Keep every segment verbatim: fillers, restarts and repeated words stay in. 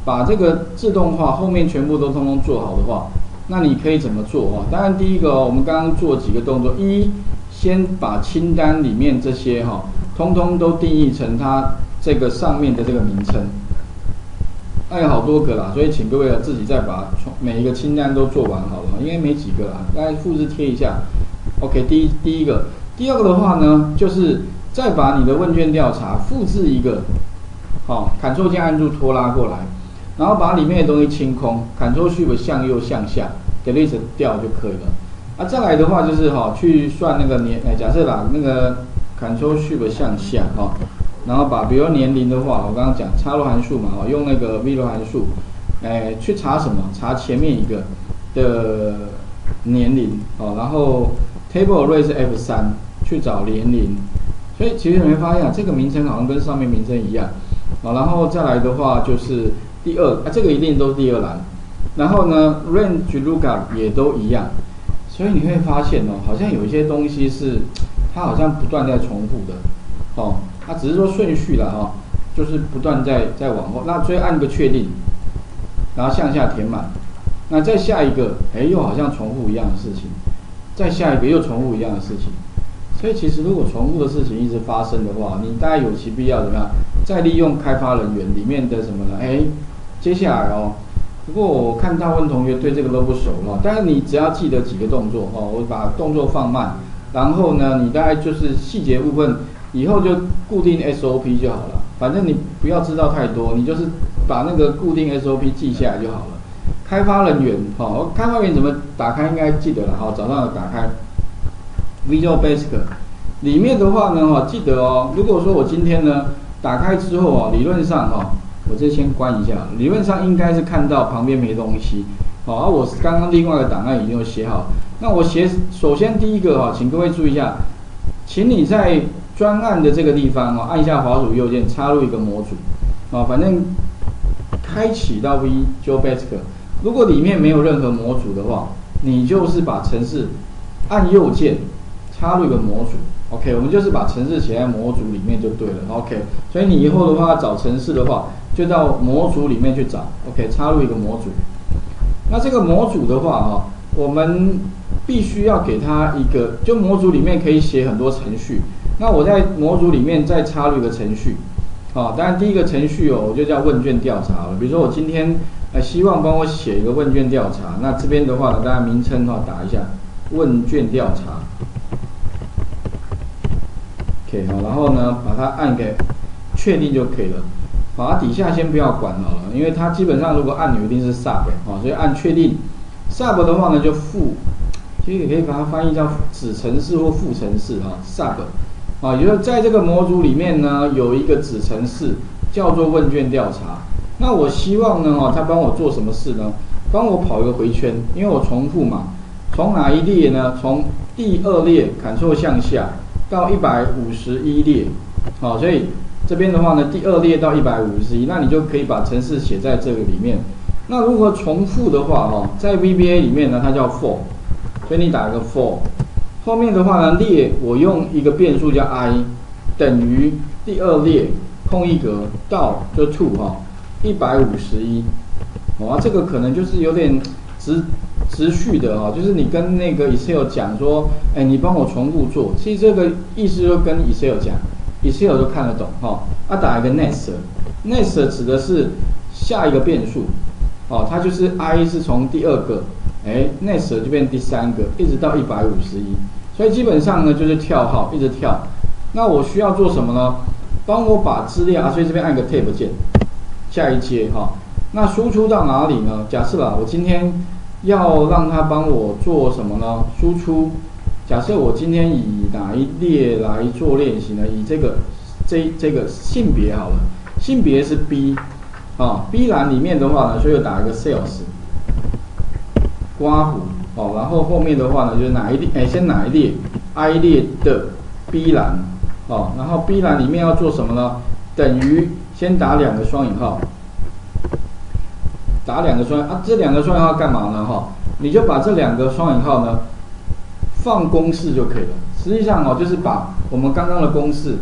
把这个自动化后面全部都通通做好的话，那你可以怎么做哦？当然，第一个、哦、我们刚刚做几个动作，一先把清单里面这些哈、哦，通通都定义成它这个上面的这个名称。那有好多个啦，所以请各位自己再把每一个清单都做完好了，因为没几个啦，大家复制贴一下。OK， 第一第一个，第二个的话呢，就是再把你的问卷调查复制一个，好 ，Ctrl 键按住拖拉过来，然后把里面的东西清空 ，Ctrl Shift 向右向下 delete 掉就可以了。啊，再来的话就是哈、哦，去算那个年，哎，假设啦，那个 Ctrl Shift 向下哈、哦，然后把比如年龄的话，我刚刚讲插入函数嘛，哈，用那个 VLOOK 函数，哎，去查什么？查前面一个的年龄哦，然后 Table Array 是 F 三， 去找年龄。所以其实你会发现啊，这个名称好像跟上面名称一样啊。然后再来的话就是第二啊，这个一定都是第二栏。然后呢 ，range lookup 也都一样。所以你会发现哦，好像有一些东西是它好像不断在重复的哦。它只是说顺序了哈、哦，就是不断在在往后。那所以按个确定，然后向下填满。那再下一个，哎，又好像重复一样的事情。再下一个又重复一样的事情。所以其实如果重复的事情一直发生的话，你大概有其必要怎么样？再利用开发人员里面的什么呢？哎，接下来哦，不过我看大部分同学对这个都不熟了，但是你只要记得几个动作哦，我把动作放慢，然后呢，你大概就是细节部分以后就固定 S O P 就好了。反正你不要知道太多，你就是把那个固定 S O P 记下来就好了。开发人员哦，开发人员怎么打开应该记得了，好，早上打开。Visual Basic 里面的话呢，哈，记得哦。如果说我今天呢打开之后哦，理论上哈，我这先关一下。理论上应该是看到旁边没东西，好，而我刚刚另外一个档案已经有写好。那我写首先第一个哈，请各位注意一下，请你在专案的这个地方哦，按下滑鼠右键插入一个模组，啊，反正开启到 Visual Basic。如果里面没有任何模组的话，你就是把程式按右键。插入一个模组 ，OK， 我们就是把程式写在模组里面就对了 ，OK。所以你以后的话找程式的话，就到模组里面去找 ，OK， 插入一个模组。那这个模组的话，哈，我们必须要给它一个，就模组里面可以写很多程序。那我在模组里面再插入一个程序，啊，当然第一个程序哦，我就叫问卷调查了。比如说我今天呃希望帮我写一个问卷调查，那这边的话呢，大家名称的话打一下问卷调查。OK， 好，然后呢，把它按给确定就可以了。好，它底下先不要管好了，因为它基本上如果按钮一定是 sub 啊，所以按确定。sub 的话呢，就副，其实也可以把它翻译叫子程式或副程式啊 ，sub 啊，也就是在这个模组里面呢，有一个子程式叫做问卷调查。那我希望呢，哦，它帮我做什么事呢？帮我跑一个回圈，因为我重复嘛。从哪一列呢？从第二列 Ctrl 向下。到一百五十一列，好，所以这边的话呢，第二列到一百五十一，那你就可以把程式写在这个里面。那如何重复的话，哈，在 V B A 里面呢，它叫 for， 所以你打一个 for， 后面的话呢，列我用一个变数叫 i， 等于第二列空一格到就 to 哈，一百五十一，哇，这个可能就是有点直。持续的哈，就是你跟那个 Excel 讲说，哎，你帮我重复做，其实这个意思就跟 Excel 讲 ，Excel 都看得懂哈。啊，打一个 next，next 指的是下一个变数，哦，它就是 i 是从第二个，哎 ，next 就变第三个，一直到一百五十一，所以基本上呢就是跳号，一直跳。那我需要做什么呢？帮我把资料啊，所以这边按个 Tab 键，下一阶哈。那输出到哪里呢？假设啦，我今天要让它帮我做什么呢？输出。假设我今天以哪一列来做练习呢？以这个这这个性别好了，性别是 B 啊 ，B 栏里面的话呢，所以我打一个 sales 刮胡哦，然后后面的话呢就是哪一列？哎，先哪一列 ？I 列的 B 栏哦，然后 B 栏里面要做什么呢？等于先打两个双引号。打两个双啊，这两个双引号干嘛呢？哈，你就把这两个双引号呢放公式就可以了。实际上哦，就是把我们刚刚的公式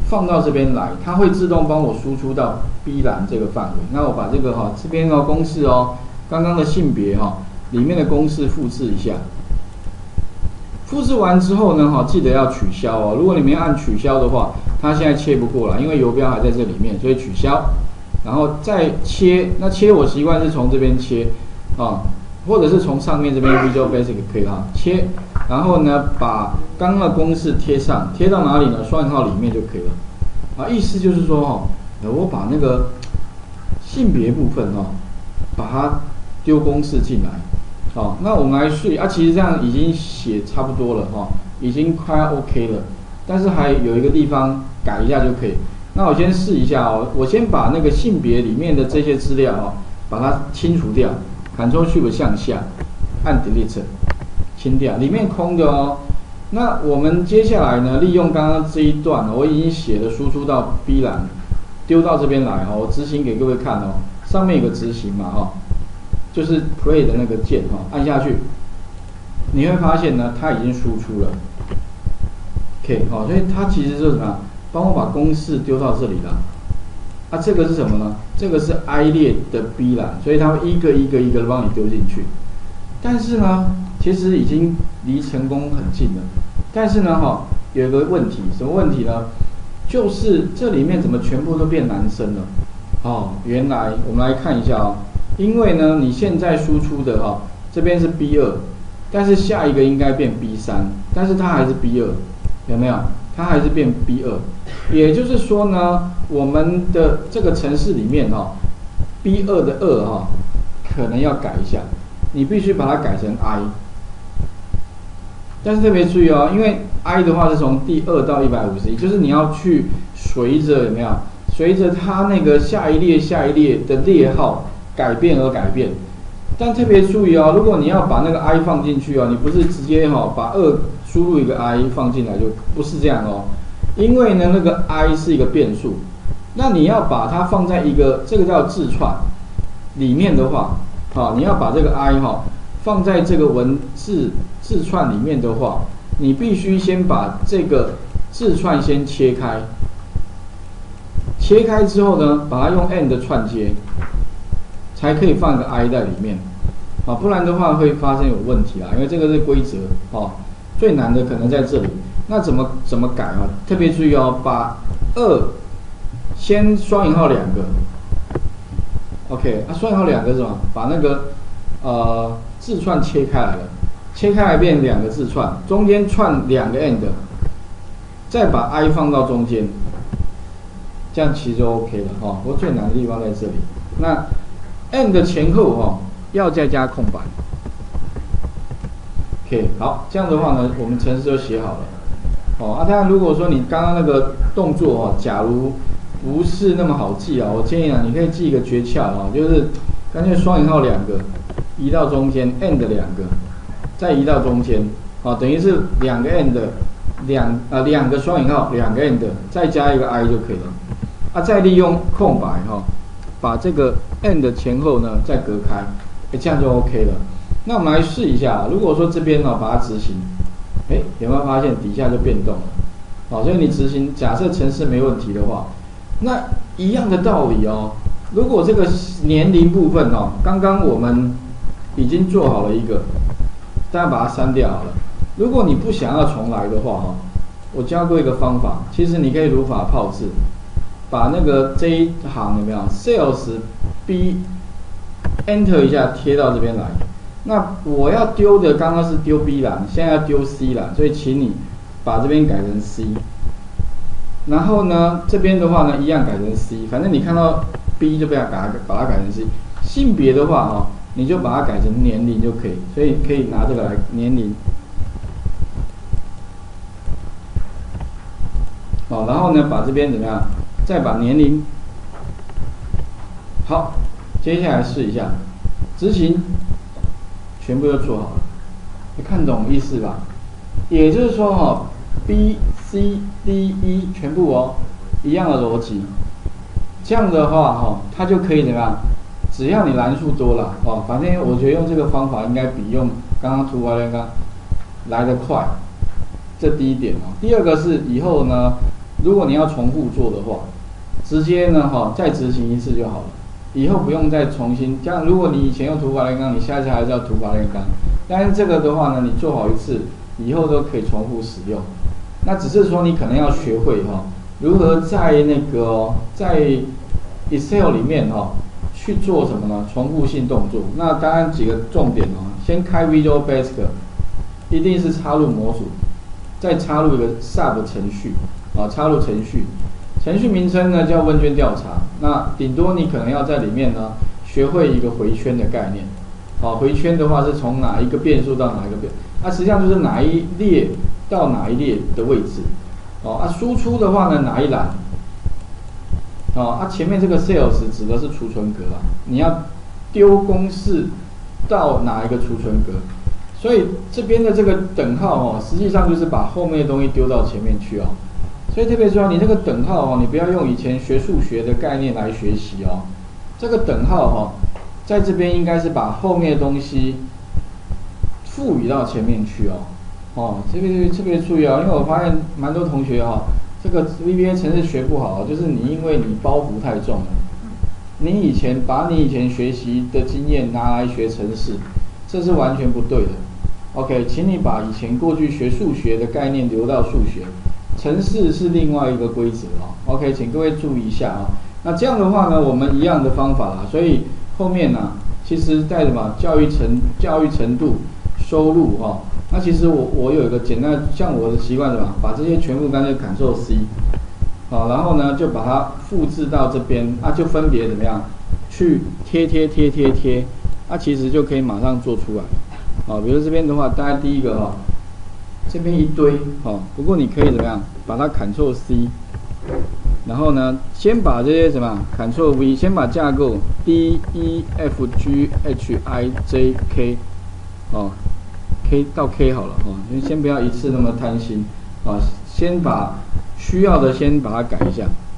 放到这边来，它会自动帮我输出到 B 栏这个范围。那我把这个哈、哦、这边的公式哦，刚刚的性别哈、哦、里面的公式复制一下。复制完之后呢，哈，记得要取消哦。如果你没按取消的话，它现在切不过来，因为游标还在这里面，所以取消。然后再切，那切我习惯是从这边切啊，或者是从上面这边 Visual Basic 可以哈，切。然后呢，把刚刚的公式贴上，贴到哪里呢？双引号里面就可以了。啊，意思就是说哈，我把那个性别部分哈，把它丢公式进来。好，那我们来试啊，其实这样已经写差不多了哈、哦，已经快要 OK 了，但是还有一个地方改一下就可以。那我先试一下哦，我先把那个性别里面的这些资料哦，把它清除掉 ，Ctrl Shift 向下，按 Delete， 清掉，里面空的哦。那我们接下来呢，利用刚刚这一段，我已经写的输出到 B 栏，丢到这边来哦，我执行给各位看哦，上面有个执行嘛哈、哦。就是 play 的那个键哈，按下去，你会发现呢，它已经输出了。OK， 好，所以它其实是什么？帮我把公式丢到这里了。啊，这个是什么呢？这个是 I 列的 B 栏，所以它会一个一个一个帮你丢进去。但是呢，其实已经离成功很近了。但是呢，哈，有一个问题，什么问题呢？就是这里面怎么全部都变男生了？哦，原来我们来看一下哦。因为呢，你现在输出的哈、哦，这边是 B 二，但是下一个应该变 B 三，但是它还是 B 二，有没有？它还是变 B 二，也就是说呢，我们的这个程式里面哈、哦、，B 二的二哈、哦，可能要改一下，你必须把它改成 I。但是特别注意哦，因为 I 的话是从第二到一百五十一，就是你要去随着有没有？随着它那个下一列下一列的列号。改变而改变，但特别注意哦，如果你要把那个 i 放进去哦，你不是直接哈、哦、把二输入一个 i 放进来，就不是这样哦，因为呢那个 i 是一个变数，那你要把它放在一个这个叫字串里面的话，好、哦，你要把这个 i 哈、哦、放在这个文字字串里面的话，你必须先把这个字串先切开，切开之后呢，把它用 and 串接。才可以放个 i 在里面，啊，不然的话会发生有问题啦，因为这个是规则，哦，最难的可能在这里。那怎么怎么改啊？特别注意哦，把二先双引号两个 ，OK， 啊，双引号两个是什么？把那个呃字串切开来了，切开来变两个字串，中间串两个 and， 再把 i 放到中间，这样其实就 OK 了，哈、哦。不过最难的地方在这里，那。and 前后哈、哦、要再加空白 ，OK， 好，这样的话呢，我们程式就写好了。哦，啊，当然如果说你刚刚那个动作哈、哦，假如不是那么好记啊，我建议啊，你可以记一个诀窍啊，就是干脆双引号两个移到中间 ，and 两个，再移到中间，啊，等于是两个 and 两啊两个双引号两个 and 再加一个 i 就可以了。啊，再利用空白哈、哦，把这个 and 前后呢再隔开，哎，这样就 OK 了。那我们来试一下，如果说这边呢、哦、把它执行，哎，有没有发现底下就变动了？好、哦，所以你执行，假设程式没问题的话，那一样的道理哦。如果这个年龄部分哦，刚刚我们已经做好了一个，大家把它删掉好了。如果你不想要重来的话哈、哦，我教过一个方法，其实你可以如法炮制。把那个这一行有没有 sales B enter 一下贴到这边来，那我要丢的刚刚是丢 B 栏，现在要丢 C 栏，所以请你把这边改成 C， 然后呢这边的话呢一样改成 C， 反正你看到 B 就不要把它把它改成 C， 性别的话哦，你就把它改成年龄就可以，所以可以拿这个来年龄。好，然后呢把这边怎么样？再把年龄，好，接下来试一下，执行，全部都做好了，你看懂意思吧？也就是说哈、哦、，B、C、D、E 全部哦一样的逻辑，这样的话哈、哦，它就可以怎么样？只要你栏数多了哦，反正我觉得用这个方法应该比用刚刚图完那个来得快，这第一点哦。第二个是以后呢。 如果你要重复做的话，直接呢哈再执行一次就好了，以后不用再重新。这样如果你以前用土法炼钢，你下次还是要土法炼钢。但是这个的话呢，你做好一次，以后都可以重复使用。那只是说你可能要学会哈，如何在那个在 Excel 里面哈去做什么呢？重复性动作。那当然几个重点哦，先开 Visual Basic， 一定是插入模组，再插入一个 Sub 程序啊，插入程序。程序名称呢叫问卷调查。那顶多你可能要在里面呢学会一个回圈的概念。好，回圈的话是从哪一个变数到哪一个变，那、啊、实际上就是哪一列到哪一列的位置。哦，啊，输出的话呢哪一栏？哦，啊，前面这个 sales 指的是储存格啊，你要丢公式到哪一个储存格？所以这边的这个等号哦，实际上就是把后面的东西丢到前面去哦。所以特别说，你这个等号哦，你不要用以前学数学的概念来学习哦。这个等号哦，在这边应该是把后面的东西赋予到前面去哦。哦，这边特别注意哦，因为我发现蛮多同学哈、哦，这个 V B A 程式学不好，就是你因为你包袱太重了。你以前把你以前学习的经验拿来学程式，这是完全不对的。OK， 请你把以前过去学数学的概念留到数学，程式是另外一个规则哦。OK， 请各位注意一下啊、哦。那这样的话呢，我们一样的方法啦，所以后面呢、啊，其实在什么教育程教育程度收入哈、哦，那其实我我有一个简单，像我的习惯什么，把这些全部干脆 Ctrl C， 好，然后呢就把它复制到这边，啊就分别怎么样去贴贴贴贴贴，啊其实就可以马上做出来。啊，比如这边的话，大概第一个哈、哦，这边一堆哦，不过你可以怎么样，把它 Ctrl C， 然后呢，先把这些什么 Ctrl V， 先把架构 D E F G H I J K， 哦 ，K 到 K 好了哦，先不要一次那么贪心啊，先把需要的先把它改一下。